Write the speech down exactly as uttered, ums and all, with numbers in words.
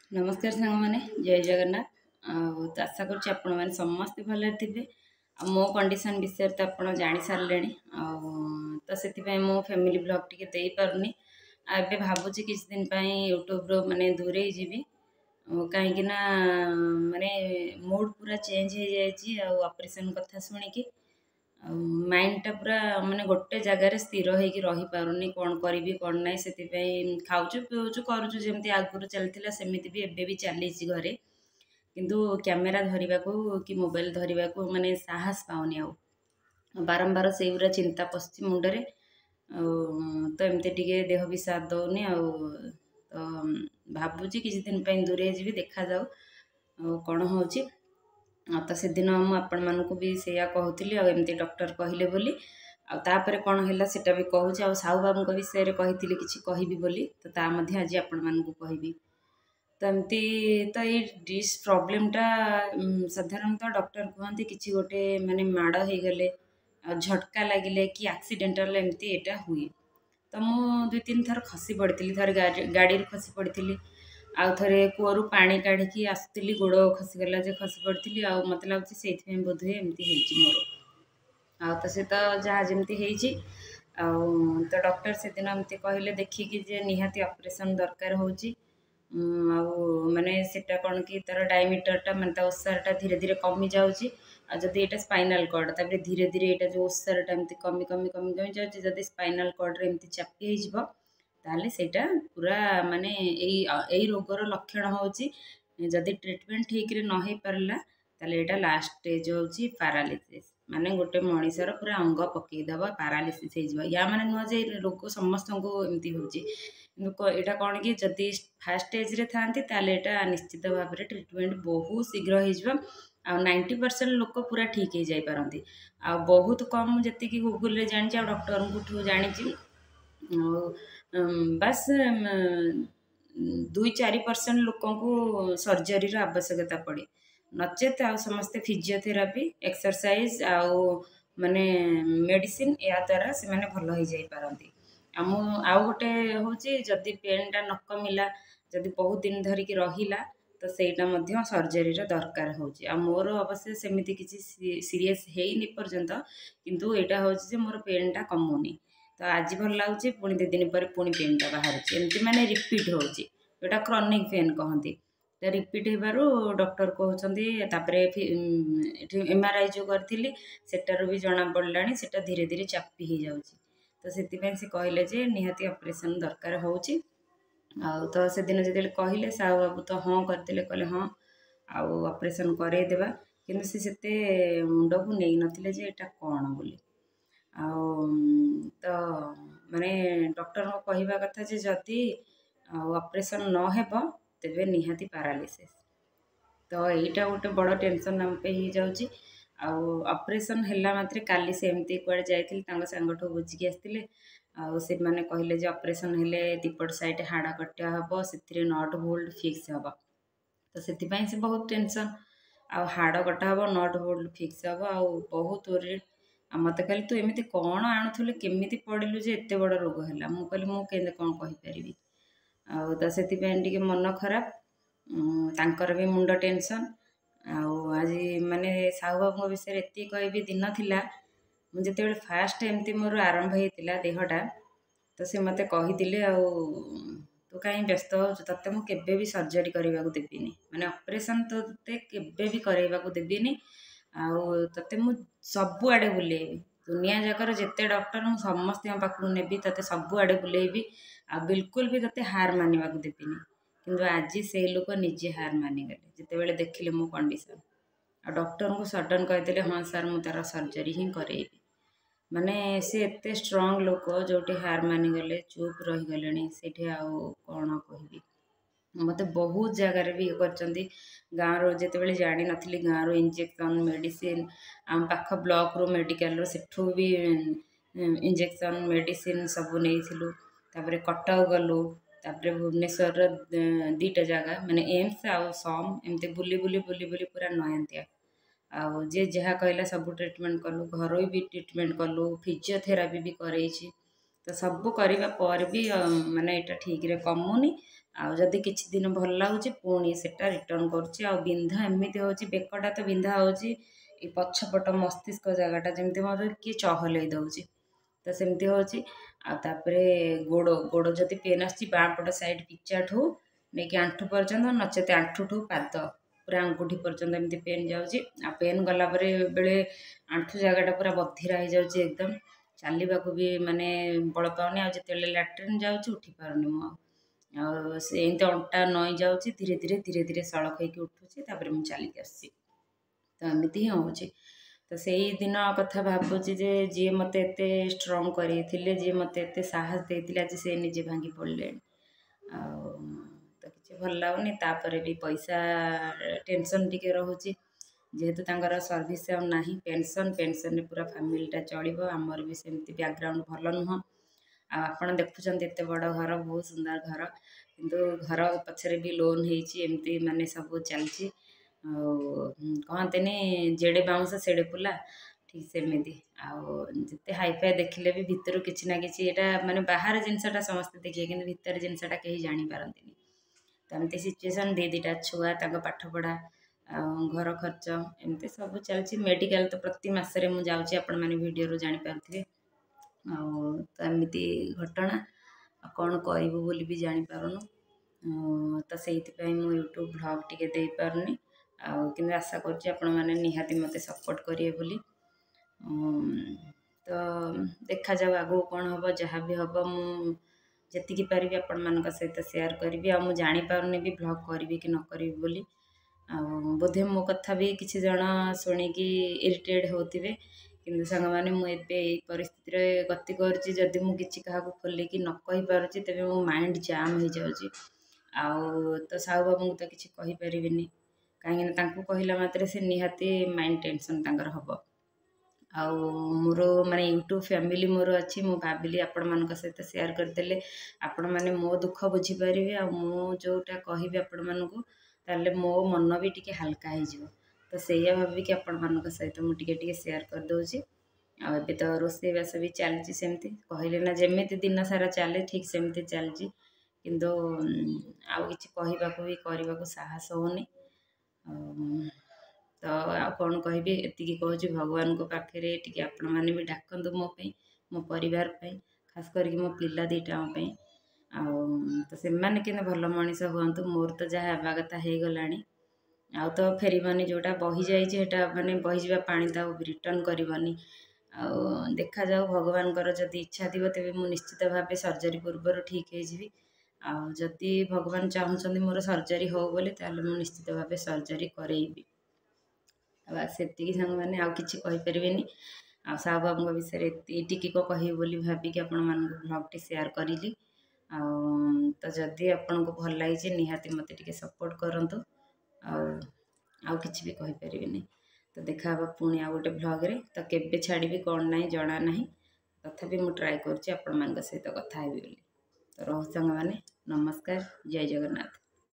नमस्कार सांग मैंने जय जगन्नाथ। आ, तो आशा करुच्ची आपण मैंने समस्ते भले थे। मो कंडीशन विषय तो आप जानी सारे तो से मो फैमिली ब्लॉग टी दे पारनी आबे भावुची किछ दिन यूट्यूब रो माने दूरे जीवी कहीं माने मूड पूरा चेंज हो जाए ऑपरेशन कथा शुणिकी माइंड टा पूरा माने गोटे जगार स्थिर होगी रही पारुनी कौन करी कौन ना से खाऊचु पीऊचु करुचु जमी आगुरी चलता सेमती भी एबे भी चली घरे किंतु कैमेरा धरने को कि मोबाइल धरने को माने साहस पाऊनी आ बारंबार से पूरा चिंता पशि मुंडरे तो एमती टे देह भी साथ दौनी आ तो भावुची किसी दिन दूरे जी देखा जाऊ कौन हो तो से दिन मुझे भी सैया कहती आमती डॉक्टर कहले बोली आपर कौन है सेटा भी कहूँ आ साहू बाबू विषय में कही कि कहबी बोली तो ता आज आपण मानक कहबी तो एमती तो ये डिश प्रोब्लेमटा साधारणतः डॉक्टर कहते कि गोटे माने माड़ हो गले झटका लगिले कि एक्सीडेंटल एमती एटा हुए तो मु दुई तीन थर खसी पड़ी थर गाड़ी खसी पड़ी आउ थे कूअर पानी काढ़ी आसुली गोड़ खसीगला जे खसी पड़ी आ मत लगे से बोध हुए एमती हो आ तो से तो जहाँ जमती हो तो डॉक्टर से दिन एमती कहले देखिकी जे निहाती ऑपरेशन दरकार हो माने सेटा कौन कि तार डायमीटरटा माने ओसारटा धीरे धीरे कमी जाऊँगी आदि यहाँ स्पाइनाल कॉर्ड तापर धीरे धीरे यहाँ जो ओसारटा एमती कमी कमी कमी कमी जाऊँगी जदि स्पाइनाल कॉर्ड एमती चापी हो ताले सेटा पूरा माने यही रोगर लक्षण होची जदि ट्रीटमेंट ठीक रे न हो पारला ताले एटा लास्ट स्टेज होची पैरालिसिस माने गोटे मनीषर पूरा अंग पकईदेव पैरालिसिस हो या माने नुह जे रोग समस्त को एमती होची यहाँ कौन कि जदि फास्ट स्टेज रे थांती ताले एटा निश्चित भाव में ट्रीटमेंट बहुत शीघ्र हो नाइंटी परसेंट लोक पूरा ठीक हो जाती आ बहुत कम जी गूगल जानी डॉक्टर को जानी बस दुई चार परसेंट लोक को सर्जरी आवश्यकता पड़े नचेत आ समस्ते फिजियोथेरापी एक्सरसाइज आउ माने मेडिसिन या द्वारा से माने भल हो जाई पारंती आम आउ गोटे हूँ जदि पेनटा न कमिला जदि बहुत दिन धरिक रहिला तो सेटा मध्य सर्जरी दरकार होची आ मोर अवश्य सेमिति किसी सीरियस हेनी पर्यंत किंतु एटा होची मोर पेनटा कमुनी तो आज भल लगुच पुणी दु दिन पर पुणी पेनटा बाहर एमती माने रिपीट होची जोटा क्रॉनिक पेन कहती रिपीट होबारू डॉक्टर कहते एम आर आई जो करी सेटार भी जना पड़ा सेटा धीरे धीरे चापी हो जाऊँगी तो से कहले जे निहाती ऑपरेशन दरकार होची आ तो से दिन जो कहले साहू बाबू तो हाँ करते कहले हाँ आउ ऑपरेशन करदेवा किंतु से सेते मुंड को नहीं नथिले जे एटा कौन बोली आ तो माने डॉक्टर को कहवा कथा जे जदि ऑपरेशन न हेब तेबे निहाती पैरालिसिस तो यहीटा गोटे बड़ टेंशन आम पे हो जाऊँगी ऑपरेशन है मात्र काली से एमती कड़े जाइए सांगठू बुझिकी आसते से मैंने कहले जे ऑपरेशन हेले दीपट साइड हाड़ कटा हम से नट बोल्ट फिक्स हम तो से से बहुत टेंशन आ हाड़ कटा हम नट बोल्ट फिक्स हम आ बहुत ओरिड आ मत कहले तू एमती कौन आणुलु केमी पड़िलु जे एत बड़ रोग है मुझे मुझे कौन कहीपरि आ तो से मन खराब तांकर भी मुंड टेंशन आज माने साहू बाबू विषय एति कहबी दिन थिला मुझे फास्ट एमती मोर आरंभ होता देहटा तो से मत कही तू कहीं व्यस्त हो ते मुझे भी सर्जरी करने को देविनी माने ऑपरेशन तो ते भी करने को देविनी आते मु सबुआड़े बुलेबी दुनिया जाकर जिते डॉक्टर मु समस्त पाखु नेबी ते सबुआड़े बुलेबी आ बिल्कुल भी ते हार मानवा को देविनी किंतु आज से लोक निजे हार मानिगले जिते बड़े देखिले मो कंडीशन आ डॉक्टर को सडन कहते हाँ सार मु तार सर्जरी ही करेबी माने से एते स्ट्रांग लोक जोटे हार मानिगले चुप रहीगले से कौन कहबी मत बहुत जगार भी ये कर गाँव रो जिते जानी नी गाँव रो इंजेक्शन मेडिसिन आम पाख ब्लॉक रो मेडिकल रो सेठू भी इंजेक्शन मेडिसिन सब नहीं तापर कटक गलु तापर भुवनेश्वर दीटा जगह माने एम्स आउ सम एमती बुली बुली बुली बुली पूरा नयंतिया आउ जे जहाँ कहला सब ट्रिटमेंट कलु घर भी ट्रिटमेंट कलु फिजियोथेरापी भी करई तो सब करने पर भी माने यहाँ ठीक रे कमुनी ଆଉ ଯଦି କିଛି ଦିନ ଭଲ ଲାଗୁଛି ପୁଣି ସେଟା ରିଟର୍ନ କରୁଛି। ଆଉ ବିନ୍ଧା ଏମିତି ହେଉଛି, ବେକଟା ତ ବିନ୍ଧା ହେଉଛି, ଏ ପଛପଟ ମସ୍ତିଷ୍କ ଜାଗାଟା ଯେମିତି ମୋତେ କିଏ ଚହଲେଇ ଦେଉଛି, ତ ସେମିତି ହେଉଛି। ଆଉ ତାପରେ ଗୋଡ଼ ଗୋଡ଼ ଯଦି ପେନ୍ ଆସୁଛି ବାଁ ପଟ ସାଇଡ଼୍ ପିଚାଠୁ ନେଇକି ଆଣ୍ଠୁ ପର୍ଯ୍ୟନ୍ତ, ନଚେତ ଆଣ୍ଠୁଠୁ ପାଦ ପୁରା ଆଙ୍ଗୁଠି ପର୍ଯ୍ୟନ୍ତ ଏମିତି ପେନ୍ ଯାଉଛି। ଆଉ ପେନ୍ ଗଲା ପରେ ବେଳେ ଆଣ୍ଠୁ ଜାଗାଟା ପୁରା ବଧିରା ହେଇଯାଉଛି ଏକଦମ, ଚାଲିବାକୁ ବି ମାନେ ବଳ ପାଉନି। ଆଉ ଯେତେବେଳେ ଲାଟ୍ରିନ୍ ଯାଉଛି ଉଠି ପାରୁନି ମୁଁ ଆଉ ଆଉ ସେ ଏମିତି ଅଣ୍ଟା ନଇଁ ଯାଉଛି, ଧୀରେ ଧୀରେ ଧୀରେ ଧୀରେ ସଳଖ ହେଇକି ଉଠୁଛି, ତାପରେ ମୁଁ ଚାଲିକି ଆସୁଛି। ତ ଏମିତି ହିଁ ହେଉଛି। ତ ସେଇ ଦିନ କଥା ଭାବୁଛି ଯେ ଯିଏ ମୋତେ ଏତେ ଷ୍ଟ୍ରଙ୍ଗ କରିଥିଲେ, ଯିଏ ମୋତେ ଏତେ ସାହସ ଦେଇଥିଲେ, ଆଜି ସେ ନିଜେ ଭାଙ୍ଗି ପଡ଼ିଲେଣି। ଆଉ ତ କିଛି ଭଲ ଲାଗୁନି। ତାପରେ ବି ପଇସା ଟେନସନ୍ ଟିକେ ରହୁଛି, ଯେହେତୁ ତାଙ୍କର ସର୍ଭିସ୍ ଆଉ ନାହିଁ, ପେନସନ୍ ପେନସନ୍ରେ ପୁରା ଫ୍ୟାମିଲିଟା ଚଳିବ। ଆମର ବି ସେମିତି ବ୍ୟାକଗ୍ରାଉଣ୍ଡ ଭଲ ନୁହଁ। ଆଉ ଆପଣ ଦେଖୁଛନ୍ତି ଏତେ ବଡ଼ ଘର, ବହୁତ ସୁନ୍ଦର ଘର, କିନ୍ତୁ ଘର ପଛରେ ବି ଲୋନ୍ ହେଇଛି, ଏମିତି ମାନେ ସବୁ ଚାଲିଛି। ଆଉ କହନ୍ତିନି ଯେଡ଼େ ବାଉଁଶ ସେଡ଼େ ପୁଲା, ଠିକ୍ ସେମିତି। ଆଉ ଯେତେ ହାଇଫାଇ ଦେଖିଲେ ବି ଭିତରୁ କିଛି ନା କିଛି, ଏଇଟା ମାନେ ବାହାର ଜିନିଷଟା ସମସ୍ତେ ଦେଖିବେ, କିନ୍ତୁ ଭିତର ଜିନିଷଟା କେହି ଜାଣିପାରନ୍ତିନି। ତ ଏମିତି ସିଚୁଏସନ୍, ଦୁଇ ଦୁଇଟା ଛୁଆ, ତାଙ୍କ ପାଠପଢ଼ା, ଆଉ ଘର ଖର୍ଚ୍ଚ, ଏମିତି ସବୁ ଚାଲିଛି। ମେଡ଼ିକାଲ ତ ପ୍ରତି ମାସରେ ମୁଁ ଯାଉଛି, ଆପଣମାନେ ଭିଡ଼ିଓରୁ ଜାଣିପାରୁଥିବେ। ଆଉ ତ ଏମିତି ଘଟଣା, ଆଉ କ'ଣ କରିବୁ ବୋଲି ବି ଜାଣିପାରୁନୁ। ତ ସେଇଥିପାଇଁ ମୁଁ ୟୁଟ୍ୟୁବ୍ ଭ୍ଲଗ୍ ଟିକେ ଦେଇପାରୁନି। ଆଉ କିନ୍ତୁ ଆଶା କରୁଛି ଆପଣମାନେ ନିହାତି ମୋତେ ସପୋର୍ଟ କରିବେ ବୋଲି। ତ ଦେଖାଯାଉ ଆଗକୁ କ'ଣ ହେବ। ଯାହା ବି ହେବ ମୁଁ ଯେତିକି ପାରିବି ଆପଣମାନଙ୍କ ସହିତ ସେୟାର କରିବି। ଆଉ ମୁଁ ଜାଣିପାରୁନି ବି ଭ୍ଲଗ୍ କରିବି କି ନ କରିବି ବୋଲି। ଆଉ ବୋଧେ ମୋ କଥା ବି କିଛି ଜଣ ଶୁଣିକି ଇରିଟେଟ୍ ହେଉଥିବେ, କିନ୍ତୁ ସାଙ୍ଗମାନେ ମୁଁ ଏବେ ଏଇ ପରିସ୍ଥିତିରେ ଗତି କରୁଛି। ଯଦି ମୁଁ କିଛି କାହାକୁ ଖୋଲିକି ନ କହିପାରୁଛି, ତେବେ ମୋ ମାଇଣ୍ଡ ଜାମ୍ ହେଇଯାଉଛି। ଆଉ ତ ସାହୁ ବାବୁଙ୍କୁ ତ କିଛି କହିପାରିବିନି, କାହିଁକିନା ତାଙ୍କୁ କହିଲା ମାତ୍ରେ ସେ ନିହାତି ମାଇଣ୍ଡ ଟେନସନ୍ ତାଙ୍କର ହେବ। ଆଉ ମୋର ମାନେ ୟୁଟ୍ୟୁବ୍ ଫ୍ୟାମିଲି ମୋର ଅଛି, ମୁଁ ଭାବିଲି ଆପଣମାନଙ୍କ ସହିତ ସେୟାର କରିଦେଲେ ଆପଣମାନେ ମୋ ଦୁଃଖ ବୁଝିପାରିବେ। ଆଉ ମୁଁ ଯେଉଁଟା କହିବି ଆପଣମାନଙ୍କୁ, ତାହେଲେ ମୋ ମନ ବି ଟିକେ ହାଲକା ହେଇଯିବ। ତ ସେଇଆ ଭାବିକି ଆପଣମାନଙ୍କ ସହିତ ମୁଁ ଟିକେ ଟିକେ ସେୟାର କରିଦେଉଛି। ଆଉ ଏବେ ତ ରୋଷେଇବାସ ବି ଚାଲିଛି ସେମିତି, କହିଲେ ନା ଯେମିତି ଦିନ ସାରା ଚାଲେ, ଠିକ୍ ସେମିତି ଚାଲିଛି। କିନ୍ତୁ ଆଉ କିଛି କହିବାକୁ ବି କରିବାକୁ ସାହସ ହେଉନି। ତ ଆଉ କ'ଣ କହିବି, ଏତିକି କହୁଛି, ଭଗବାନଙ୍କ ପାଖରେ ଟିକେ ଆପଣମାନେ ବି ଡାକନ୍ତୁ ମୋ ପାଇଁ, ମୋ ପରିବାର ପାଇଁ, ଖାସ୍ କରିକି ମୋ ପିଲା ଦୁଇଟାଙ୍କ ପାଇଁ। ଆଉ ତ ସେମାନେ କିନ୍ତୁ ଭଲ ମଣିଷ ହୁଅନ୍ତୁ। ମୋର ତ ଯାହା ହେବା କଥା ହେଇଗଲାଣି, ଆଉ ତ ଫେରିବନି। ଯେଉଁଟା ବହିଯାଇଛି ସେଇଟା ମାନେ ବହିଯିବା ପାଣି ତ ଆଉ ରିଟର୍ନ କରିବନି। ଆଉ ଦେଖାଯାଉ, ଭଗବାନଙ୍କର ଯଦି ଇଚ୍ଛା ଥିବ ତେବେ ମୁଁ ନିଶ୍ଚିତ ଭାବେ ସର୍ଜରୀ ପୂର୍ବରୁ ଠିକ୍ ହେଇଯିବି। ଆଉ ଯଦି ଭଗବାନ ଚାହୁଁଛନ୍ତି ମୋର ସର୍ଜରୀ ହେଉ ବୋଲି, ତାହେଲେ ମୁଁ ନିଶ୍ଚିତ ଭାବେ ସର୍ଜରୀ କରେଇବି। ଆଉ ସେତିକି ସାଙ୍ଗମାନେ, ଆଉ କିଛି କହିପାରିବିନି। ଆଉ ସାହୁ ବାବୁଙ୍କ ବିଷୟରେ ଏତିକି କ'ଣ କହିବି ବୋଲି ଭାବିକି ଆପଣମାନଙ୍କୁ ଭ୍ଲଗ୍ଟି ସେୟାର କରିଲି। ଆଉ ତ ଯଦି ଆପଣଙ୍କୁ ଭଲ ଲାଗିଛି, ନିହାତି ମୋତେ ଟିକେ ସପୋର୍ଟ କରନ୍ତୁ। ଆଉ ଆଉ କିଛି ବି କହିପାରିବିନି। ତ ଦେଖା ହେବ ପୁଣି ଆଉ ଗୋଟେ ଭ୍ଲଗ୍ରେ। ତ କେବେ ଛାଡ଼ିବି କ'ଣ ନାହିଁ ଜଣା ନାହିଁ, ତଥାପି ମୁଁ ଟ୍ରାଏ କରୁଛି ଆପଣମାନଙ୍କ ସହିତ କଥା ହେବି ବୋଲି। ତ ରହୁଛି ସାଙ୍ଗମାନେ, ନମସ୍କାର, ଜୟ ଜଗନ୍ନାଥ।